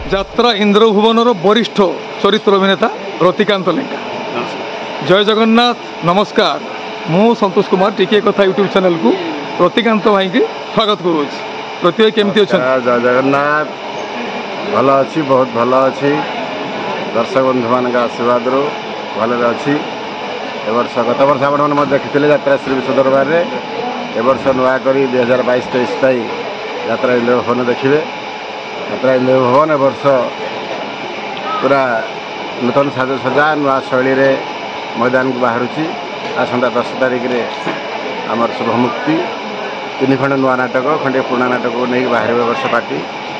যাত্রা ইন্দ্রভুবনর বরিষ্ঠ চরিত্র অভিনেতা রতিকান্ত লেঙ্কা। জয় জগন্নাথ, নমস্কার। মু সন্তোষ কুমার টিকে কথা यूट्यूब चैनल को रतिकांत भाई की स्वागत करुँच। रति भाई केमती अच्छा? जय जगन्नाथ, भल अच्छी, बहुत भल अच्छी। दर्शक बंधु मान आशीर्वाद भल अच्छी। वर्ष गत वर्ष आप देखते यात्रा श्री विश्व दरबार में ए वर्ष नुआक 2022-23 यात्रा इंद्र भवन देखिए। यात्रा इंद्र भवन ए वर्ष पूरा नूतन साजसजा नुआ शैली मैदान को बाहर आसंता 10 तारिख में आमर शुभमुक्ति 3 खंड नुआ नाटक खंडे पुराणा नाटक को नहीं बाहर वर्ष पार्टी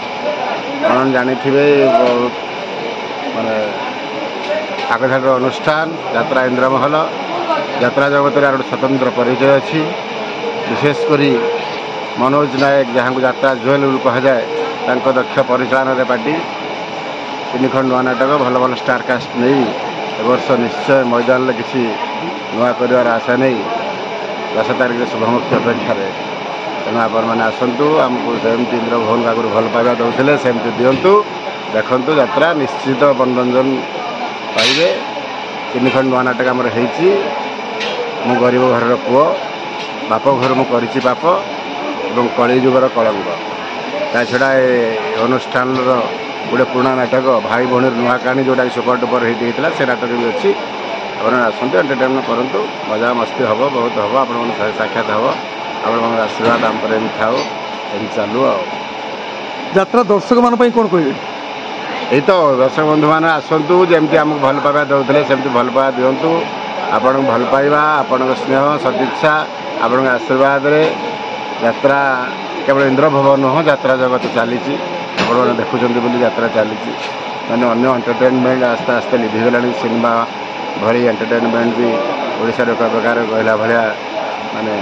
आप जानी बहुत माने आगधार अनुष्ठान यात्रा इंद्रमहल यात्रा जगत गोटे स्वतंत्र परिचय अच्छी। विशेषकर मनोज नायक जहाँ को यात्रा जुएल कह जाए दक्ष परिचालन पार्टी 3 खंड नुआ नाटक भल भल स्टार कास्ट नहीं वर्ष निश्चय मैदान में किसी नुआ कर आशा नहीं 10 तारिख शुभमुक्ति अपेक्षा तेणु आपण मैंने आसतु आमको सेमती इंद्र भवन का भल पाइबा दौले सेमती दिंतु देखु यात्रा निश्चित मनोरंजन पाइबे। 3 खंड नुआ नाटक आमर मु गरीब घर पुओ बाप घर मु करिछि पाप एवं कली जुगर कलंक ता छड़ा अनुष्ठान गोटे पुराणा नाटक भाई भौणी नुआ कहानी जोटा सुपर डुपर हिट होता से नाटक भी अच्छी। आप आसतु एंटरटेनमेंट करूँ मजा मस्ती हम बहुत हम आप साक्षात हम आप आशीर्वाद आम पर थाओ चालू यात्रा दर्शक मान कौन कहे यही तो दर्शक बंधु मैंने आसतु जमी आमको भल पाइबा दौले सेमती भल पाइबा दिंतु आपण भल पाइबा आपण स्नेह सदिच्छा आपण आशीर्वाद यात्रा केवल इंद्र भवन नुह यात्रा जगत चली आपने देखुं यात्रा चली मैंने अन्य एंटरटेनमेंट आस्ते आस्ते लिभिगला सिनेमा भरी एंटरटेनमेंट भी ओडिशा एक प्रकार कहला भाया माने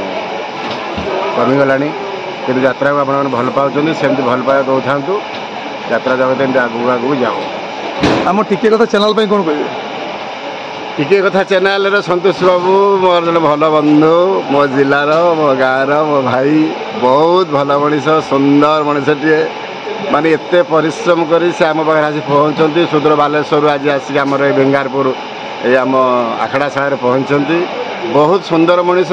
कमीगला कि यात्रा को आप भल पाँच सेमती भल पाया दौ था यात्रा जगत एमती आगू आगू जाओ। आम टिके कथा चैनल पे कौन कहे टिके कथा चैनल संतोष बाबू मोर जो भल बंधु मो जिलार मो गाँव मो भाई बहुत भल मनीष सुंदर मनीषटे माने एते परिश्रम करी से आम पाखे आसी पहुँचती सुदूर बालेश्वर आज आसिक आम बेंगारपुर ये आम आखड़ा शाला पहुँचती बहुत सुंदर मनीष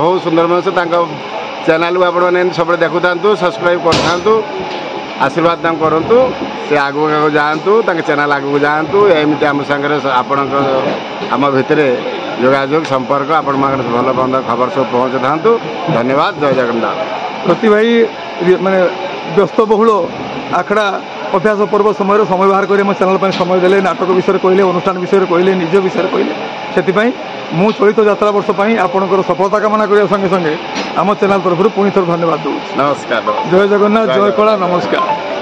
चैनल को आप सब देखु था सब्सक्राइब कर आशीर्वाद करूँ से आगू आगू जातु चैनल आगू जातु एमती आम सागर आपण आम भितर जोगाजोग संपर्क आपण भल बंद खबर सब पहुँचा था। धन्यवाद। जय जगन्नाथ। प्रति भाई माने व्यस्तबहुल आखड़ा अभ्यास पर्व समय बाहर कर चैनल पर समय देले नाटक विषय कहले अनुष्ठान विषय कहले निज विषय कहले से मु चलित यात्रा वर्ष आपंकर सफलता कामना करने संगे संगे आम चैनल तरफ पुणी थर धन्यवाद दूँ। नमस्कार। जय जगन्नाथ, जय कला, नमस्कार।